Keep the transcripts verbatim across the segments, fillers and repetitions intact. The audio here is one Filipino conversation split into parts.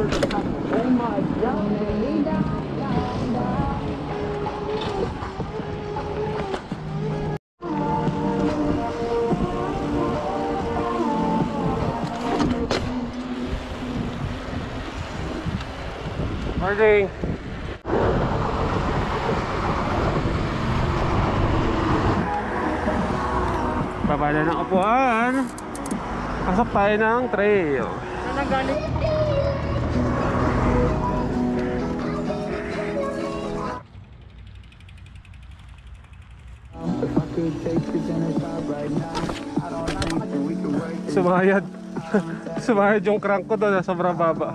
Morning. Baba na ng upuan. Pasok tayo ng trail. Saan ang galing? Sumayad. Sumayad yung crank ko doon. Sobrang baba.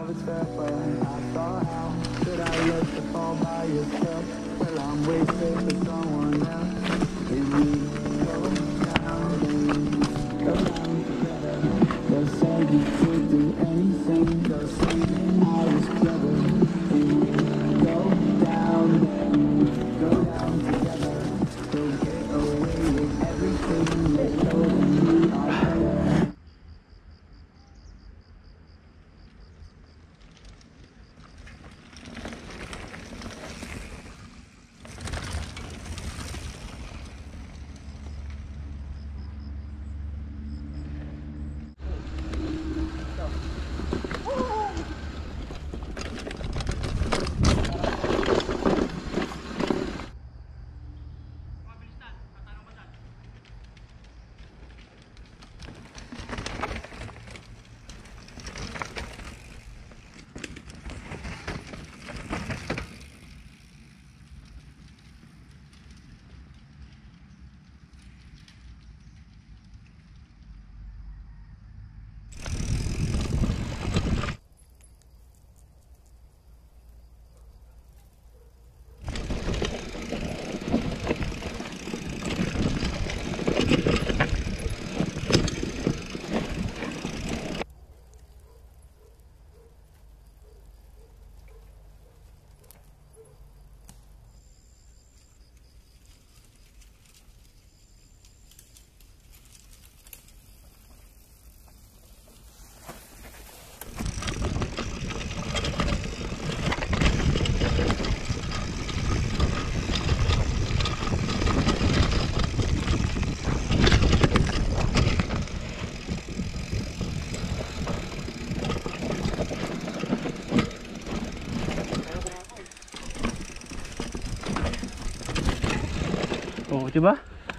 Oh, diba?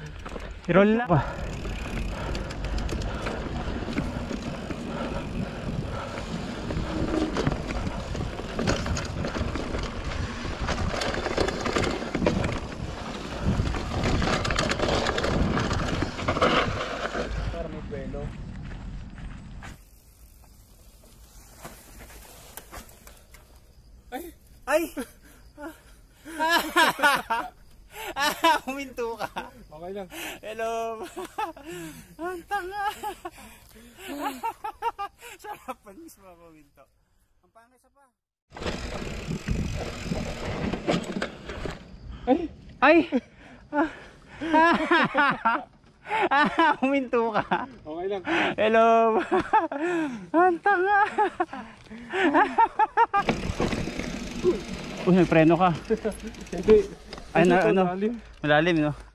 I-roll lang pa. Para may pwelo. Ay! Ay! Huminto ka. Okay lang. Hello. Ang tanga. Sarap pa mismo ako huminto. Ang pangit sa pa. Ay! Ay! Huminto ka. Okay lang. Hello. Ang tanga. Uy, nagpreno ka. Hindi. Ay, na, ano? Malalim. Malalim, no?